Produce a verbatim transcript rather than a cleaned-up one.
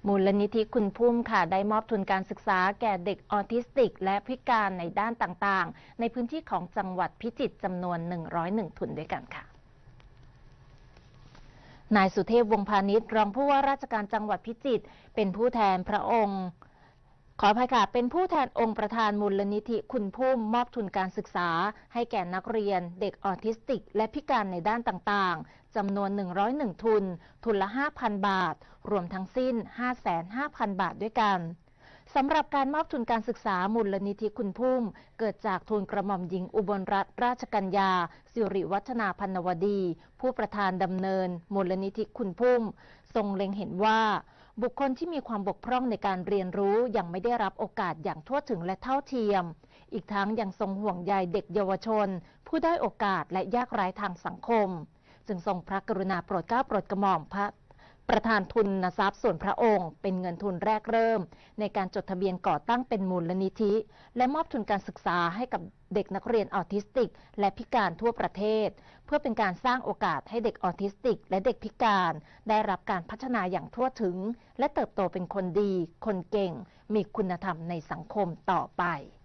มูลนิธิคุณพุ่มค่ะได้มอบทุนการศึกษาแก่เด็กออทิสติกและพิการในด้านต่างๆในพื้นที่ของจังหวัดพิจิตรจำนวนหนึ่งร้อยเอ็ดทุนด้วยกันค่ะนายสุเทพวงศ์พาณิชย์รองผู้ว่าราชการจังหวัดพิจิตรเป็นผู้แทนพระองค์ขออภัยค่ะเป็นผู้แทนองค์ประธานมูลนิธิคุณพุ่มมอบทุนการศึกษาให้แก่นักเรียนเด็กออทิสติกและพิการในด้านต่างๆจำนวนหนึ่งร้อยเอ็ดทุนทุนละ ห้าพัน บาทรวมทั้งสิ้น ห้าแสนห้าพัน บาทด้วยกันสำหรับการมอบทุนการศึกษามูลนิธิคุณพุ่มเกิดจากทุนกระหม่อมหญิงอุบลรัตนราชกัญญาสิริวัฒนาพันวดีผู้ประธานดำเนินมูลนิธิคุณพุ่มทรงเล็งเห็นว่าบุคคลที่มีความบกพร่องในการเรียนรู้ยังไม่ได้รับโอกาสอย่างทั่วถึงและเท่าเทียมอีกทั้งยังทรงห่วงใยเด็กเยาวชนผู้ด้อยโอกาสและยากไร้ทางสังคมจึงทรงพระกรุณาโปรดเกล้าโปรดกระหม่อมพระประธานทุนทรัพย์ส่วนพระองค์เป็นเงินทุนแรกเริ่มในการจดทะเบียนก่อตั้งเป็นมูลนิธิและมอบทุนการศึกษาให้กับเด็กนักเรียนออทิสติกและพิการทั่วประเทศเพื่อเป็นการสร้างโอกาสให้เด็กออทิสติกและเด็กพิการได้รับการพัฒนาอย่างทั่วถึงและเติบโตเป็นคนดีคนเก่งมีคุณธรรมในสังคมต่อไป